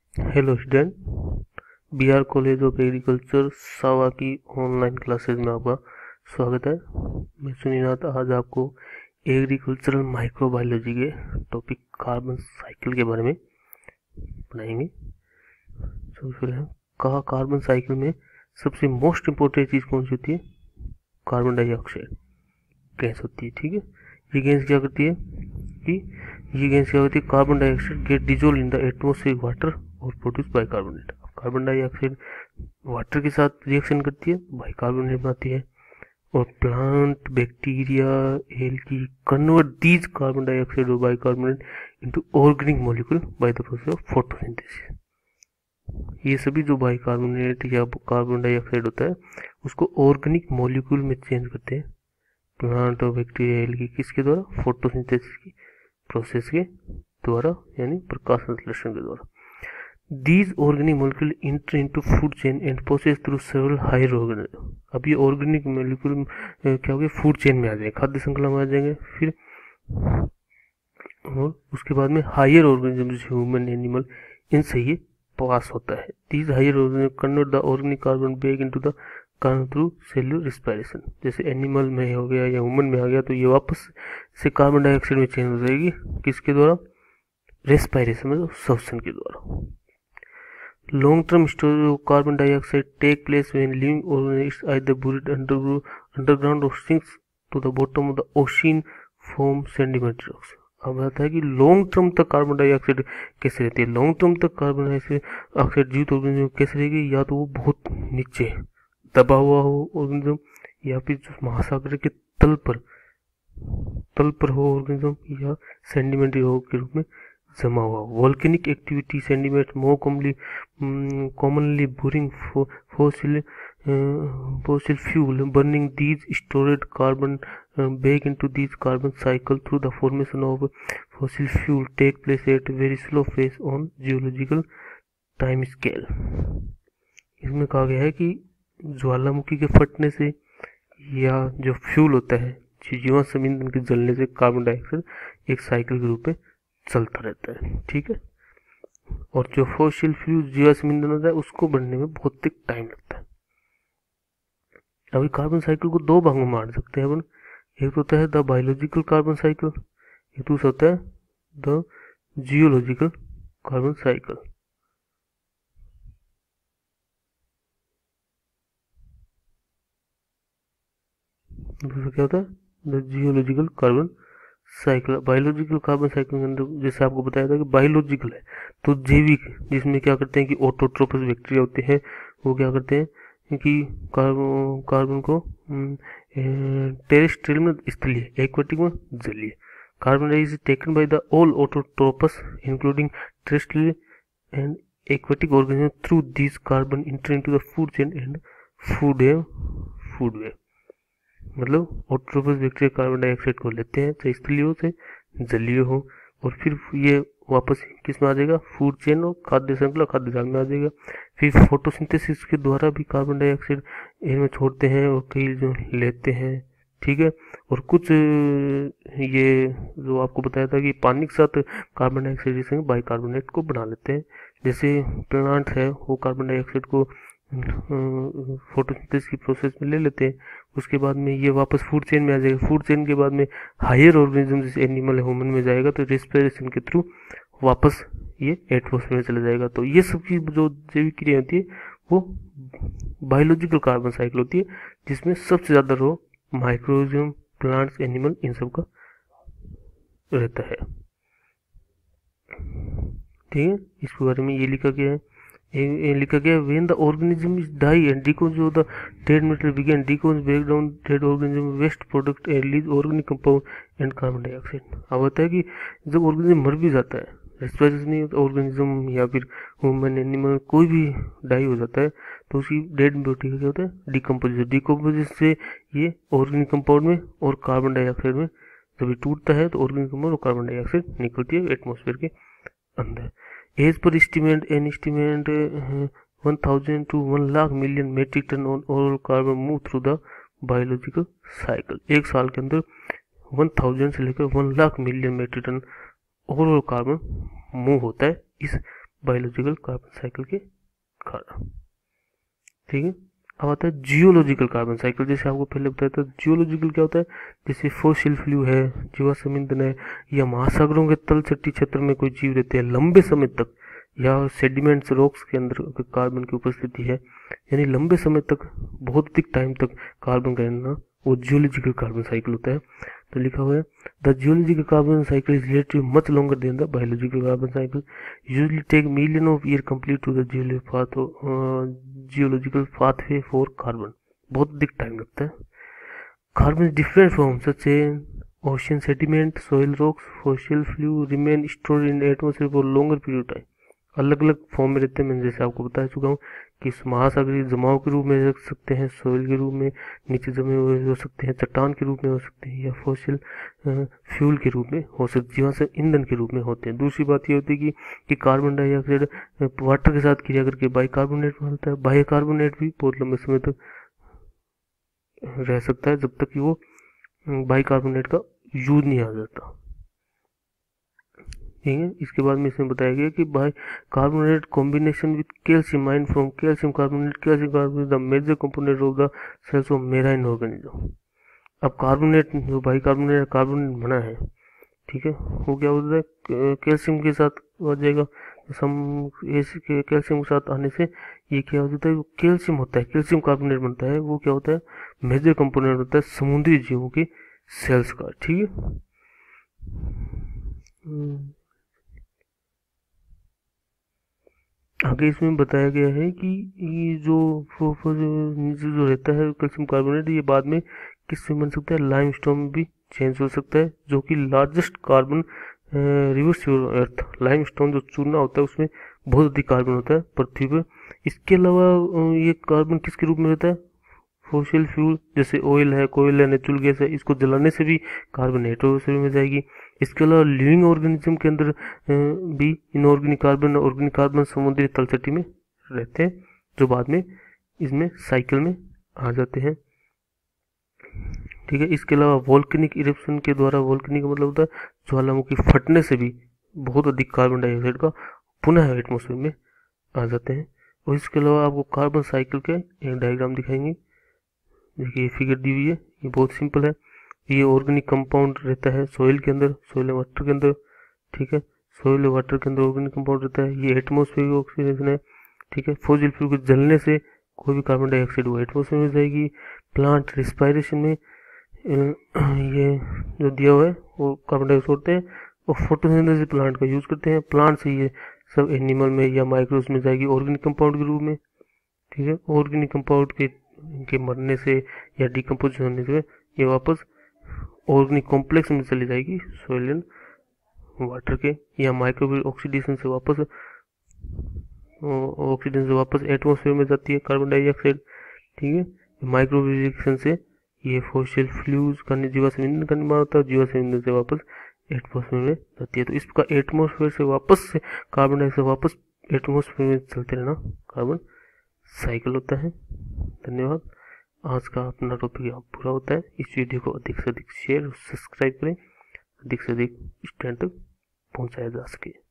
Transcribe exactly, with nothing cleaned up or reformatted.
Hello student, B R college of agriculture Sawa की online classes में आपका स्वागत है। मैं सुनीनाथ आज आपको एग्रीकल्चरल माइक्रोबायोलॉजी के टॉपिक कार्बन साइकिल के बारे में पढ़ाएंगे। सबसे पहले कहा कार्बन साइकिल में सबसे मोस्ट इम्पोर्टेंट चीज़ कौन सी होती है? कार्बन डाइऑक्साइड गैस होती है। ठीक है, ये गैस क्या करती है कि ये गैस क्या होती है carbon dioxide get dissolve in the atmospheric water और produce bicarbonate. Carbon dioxide water के साथ रिएक्शन करती है, बाइकार्बोनेट बनाती है, और plant bacteria algae convert these carbon dioxide और bicarbonate into organic molecule by the process of photosynthesis. ये सभी जो बाइकार्बोनेट या कार्बन डाइऑक्साइड होता है उसको ऑर्गेनिक मॉलिक्यूल में चेंज करते हैं प्लांट और बैक्टीरिया एल्गी किसके द्वारा? फोटोसिंथेसिस की प्रोसेस के द्वारा, यानी प्रकाश संश्लेषण के द्वारा। These organic molecules enter into food chain and process through several higher organisms। अब ये ऑर्गेनिक मोलिक्यूल क्या हो गया? फूड चेन में आ जाएंगे, खाद्य श्रृंखला में आ जाएंगे, फिर और उसके बाद में हायर ऑर्गेनिज्म जैसे ह्यूमन, एनिमल, इनसे ये पास होता है। These higher organisms convert the organic carbon back into the carbon through cellular respiration. जैसे एनिमल में हो गया या ह्यूमन में आ गया तो ये वापस से कार्बन डाइऑक्साइड में चेंज हो जाएगी, किसके द्वारा? रेस्पायरेशन में, श्वसन के द्वारा। Long term storage of carbon dioxide take place when living organisms either buried underground और sinks to the bottom of the ocean form sedimentary rocks. अब आता है कि लॉन्ग टर्म तक कार्बन डाइऑक्साइड कैसे रहती है? लॉन्ग टर्म तक कार्बन डाइऑक्साइड जीवित ऑर्गेनिज्म कैसे रहेगी? या तो वो बहुत नीचे दबा हुआ हो ऑर्गेनिज्म, या फिर जो महासागर के तल पर तल पर हो ऑर्गेनिज्म, या सेडिमेंट्री रॉक के रूप में जमा हुआ। Volcanic activity sediment more commonly commonly burning fossil fossil fuel burning these stored carbon uh, back into these carbon cycle through the formation of fossil fuel take place at very slow pace on geological time scale। इसमें कहा गया है कि ज्वालामुखी के फटने से या जो फ्यूल होता है जीवाश्म ईंधन के जलने से कार्बन डाइऑक्साइड एक साइकिल के रूप में चलता रहता है। ठीक है, और जो फॉसिल फ्यूल जीवाश्म ईंधन होता है उसको बनने में बहुत टाइम लगता है। अभी कार्बन साइकिल को दो भागों में बांट सकते हैं अपन। एक होता है द बायोलॉजिकल कार्बन साइकिल, एक दूसरा होता है द जियोलॉजिकल कार्बन साइकिल। दूसरा क्या होता है? The geological carbon cycle. Biological carbon cycle के अंदर जैसे आपको बताया था कि बायोलॉजिकल है तो जैविक, जिसमें क्या करते हैं कि ऑटोट्रोपस बैक्टीरिया होते हैं, वो क्या करते हैं कि कार्बन कार्बन को टेरेस्ट्रियल में स्थलीय, एक्वेटिक में जलीय। Carbon is taken by the all autotrophs including terrestrial and aquatic organism through this carbon enter into the food chain and food web food web मतलब ऑटोट्रोपस बैक्टीरिया कार्बन डाइऑक्साइड को लेते हैं, चाहे स्थलीय हो चाहे जलीय हो, और फिर ये वापस किस में आ जाएगा? फूड चेन और खाद्य श्रृंखला, खाद्य जाल में आ जाएगा। फिर फोटोसिंथेसिस के द्वारा भी कार्बन डाइऑक्साइड एयर में छोड़ते हैं और कई जो लेते हैं। ठीक है, और कुछ ये जो आपको बताया था कि पानी के साथ कार्बन डाइऑक्साइड जैसे बाइकार्बोनेट को बना लेते हैं। जैसे प्लांट है वो कार्बन डाइऑक्साइड को फोटोसिंथेसिस की प्रोसेस में ले लेते हैं, उसके बाद में ये वापस फूड चेन में आ जाएगा। फूड चेन के बाद में हायर ऑर्गेनिज्म जैसे एनिमल है ह्यूमन में जाएगा, तो रेस्पिरेशन के थ्रू वापस ये एटमॉस्फेयर में चला जाएगा। तो ये सब की जो जैविक क्रिया होती है वो बायोलॉजिकल कार्बन साइकिल होती है, जिसमें सबसे ज़्यादा रो माइक्रोऑर्गेनिज्म, प्लांट्स, एनिमल, इन सब का रहता है। ठीक है, इसके बारे में ये लिखा गया है ये लिखा गया when the organism is die and decompose जो the dead matter begin decompose break down dead organism waste product and release organic compound and carbon dioxide. अब होता है कि जब ऑर्गेनिज्म मर भी जाता है, रेस्पिरेशन नहीं होता ऑर्गेनिज्म या फिर ह्यूमन, एनिमल, कोई भी डाई हो जाता है तो उसकी डेड बॉडी का क्या होता है? डिकम्पोजिशन। डिकम्पोजिशन से ये ऑर्गेनिक कंपाउंड में और कार्बन डाइऑक्साइड में जब ये टूटता है तो ऑर्गेनिक कंपाउंड और कार्बन डाइऑक्साइड निकलती है एटमॉस्फेयर के अंदर। As per estimate an estimate one thousand to one lakh million metric ton overall carbon move through the biological cycle. एक साल के अंदर वन थाउजेंड से लेकर one lakh million metric ton overall carbon move होता है इस बायोलॉजिकल कार्बन साइकिल के कारण। ठीक है, अब आता है जियोलॉजिकल कार्बन साइकिल। जैसे आपको पहले बताया था जियोलॉजिकल क्या होता है, जैसे फोसिल फ्यूल है, जीवाश्म ईंधन है, या महासागरों के तलछटी क्षेत्र में कोई जीव रहते हैं लंबे समय तक, या सेडिमेंट्स रॉक्स के अंदर कार्बन की उपस्थिति है, यानी लंबे समय तक, बहुत अधिक टाइम तक कार्बन का रहना, वो जियोलॉजिकल कार्बन साइकिल होता है। तो लिखा हुआ है the geological carbon cycle is relative much longer than the biological carbon cycle, usually take million of year complete to the geological pathway for carbon. बहुत अधिक टाइम लगता है। Carbon is different from such a ocean sediment, soil rocks, fossil fuel remain stored in atmosphere for longer period time. अलग अलग form में रहते हैं, मैंने जैसे आपको बता चुका हूँ कि महासागरीय जमाव के रूप में रख सकते हैं, सोइल के रूप में नीचे जमे हुए हो सकते हैं, चट्टान के रूप में हो सकते हैं, या फॉसिल फ्यूल के रूप में हो सकते, जीवाश्म ईंधन के रूप में होते हैं। दूसरी बात ये होती है कि, कि कार्बन डाइऑक्साइड वाटर के साथ क्रिया करके बाइकार्बोनेट बनता है। बाइकार्बोनेट भी बहुत लंबे समय तक रह सकता है जब तक कि वो बाइकार्बोनेट का यूज नहीं आ जाता। ठीक है, इसके बाद में इसमें बताया गया कि bicarbonate combination with calcium ion from calcium carbonate, calcium carbonate the major component of the shells of marine organism. अब कार्बोनेट जो बाई कार्बोनेट कार्बोनेट बना है, ठीक है, वो क्या होता है, कैल्शियम के साथ आ जाएगा। सम ऐसे कैल्शियम के साथ आने से ये क्या हो जाता है, कैल्शियम होता है, कैल्शियम कार्बोनेट बनता है, वो क्या होता है, मेजर कंपोनेंट होता है समुद्री जीवों की सेल्स का। ठीक है, आगे इसमें बताया गया है कि ये जो नीचे जो रहता है कैल्शियम कार्बोनेट, ये बाद में किससे बन सकता है, लाइमस्टोन में भी चेंज हो सकता है, जो कि largest carbon reservoirs earth. Limestone जो चूना होता है उसमें बहुत अधिक कार्बन होता है पृथ्वी पर। इसके अलावा ये कार्बन किसके रूप में रहता है, फॉसिल फ्यूल, जैसे ऑयल है, कोयल है, नेचुरल गैस है, इसको जलाने से भी कार्बन एटमॉस्फेयर में जाएगी। इसके अलावा लिविंग ऑर्गेनिज्म के अंदर भी इनऑर्गेनिक कार्बन, ऑर्गेनिक कार्बन समुद्री तलछटी में रहते हैं, जो बाद में इसमें साइकिल में आ जाते हैं। ठीक है, इसके अलावा वोल्केनिक इरप्शन के द्वारा, वोल्केनिक का मतलब होता है ज्वालामुखी फटने से भी बहुत अधिक कार्बन डाइऑक्साइड का पुनः एटमॉस्फेयर में आ जाते हैं। और इसके अलावा आपको कार्बन साइकिल के एक डायग्राम दिखाएंगे। देखिए फिगर दी हुई है, ये बहुत सिंपल है। ये ऑर्गेनिक कंपाउंड रहता है सॉइल के अंदर, सॉइल वाटर के अंदर। ठीक है, सॉइल वाटर के अंदर ऑर्गेनिक कंपाउंड रहता है, ये एटमॉस्फेयर ऑक्सीडेशन है। ठीक है, फॉसिल फ्यूल के जलने से कोई भी कार्बन डाइऑक्साइड वो एटमॉस्फेयर में जाएगी। प्लांट रिस्पायरेशन में ये जो दिया हुआ है वो कार्बन डाइऑक्साइड छोड़ते हैं, और फोटोसिंथेसिस प्लांट का यूज करते हैं। प्लांट से ये सब एनिमल में या माइक्रोब्स में जाएगी ऑर्गेनिक कंपाउंड के रूप में। ठीक है, ऑर्गेनिक कंपाउंड के के मरने से या डिकम्पोजिशन होने से ये वापस ऑर्गेनिक कॉम्प्लेक्स में चली जाएगी, सॉइल एंड वाटर के, या माइक्रोबियल ऑक्सीडेशन से वापस ऑक्सीडेशन से वापस एटमॉस्फेयर में जाती है कार्बन डाइऑक्साइड। ठीक है, माइक्रोबियल रिएक्शन से ये फॉसिल फ्यूल्स का जीवाश्म ईंधन का निर्माण होता है, जीवाश्म ईंधन से वापस एटमॉस्फेयर में जाती है। तो इसका एटमॉस्फेयर से वापस से कार्बन डाइऑक्साइड वापस एटमॉस्फेयर में चलते रहना कार्बन साइकिल होता है। धन्यवाद। आज का अपना टॉपिक यहाँ पूरा होता है। इस वीडियो को अधिक से अधिक शेयर और सब्सक्राइब करें, अधिक से अधिक स्टैंड तक पहुँचाया जा सके।